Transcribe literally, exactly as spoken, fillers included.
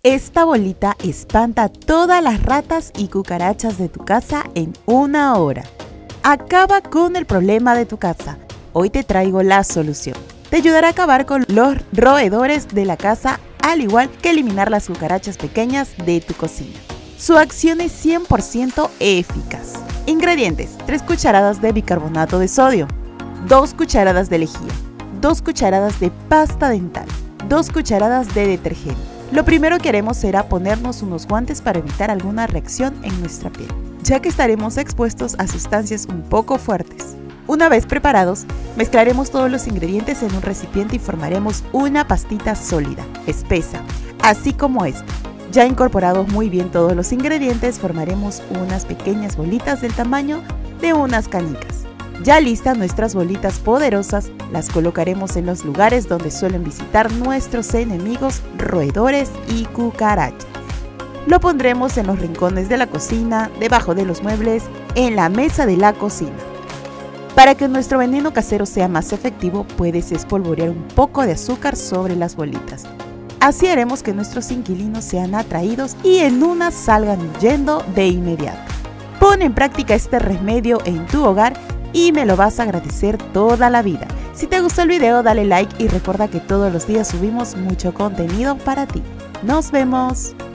Esta bolita espanta todas las ratas y cucarachas de tu casa en una hora. Acaba con el problema de tu casa. Hoy te traigo la solución. Te ayudará a acabar con los roedores de la casa, al igual que eliminar las cucarachas pequeñas de tu cocina. Su acción es cien por ciento eficaz. Ingredientes: tres cucharadas de bicarbonato de sodio, dos cucharadas de lejía, dos cucharadas de pasta dental, dos cucharadas de detergente. Lo primero que haremos será ponernos unos guantes para evitar alguna reacción en nuestra piel, ya que estaremos expuestos a sustancias un poco fuertes. Una vez preparados, mezclaremos todos los ingredientes en un recipiente y formaremos una pastita sólida, espesa, así como esta. Ya incorporados muy bien todos los ingredientes, formaremos unas pequeñas bolitas del tamaño de unas canicas. Ya listas nuestras bolitas poderosas, las colocaremos en los lugares donde suelen visitar nuestros enemigos, roedores y cucarachas. Lo pondremos en los rincones de la cocina, debajo de los muebles, en la mesa de la cocina. Para que nuestro veneno casero sea más efectivo, puedes espolvorear un poco de azúcar sobre las bolitas. Así haremos que nuestros inquilinos sean atraídos y en una salgan huyendo de inmediato. Pon en práctica este remedio en tu hogar y me lo vas a agradecer toda la vida. Si te gustó el video, dale like y recuerda que todos los días subimos mucho contenido para ti. ¡Nos vemos!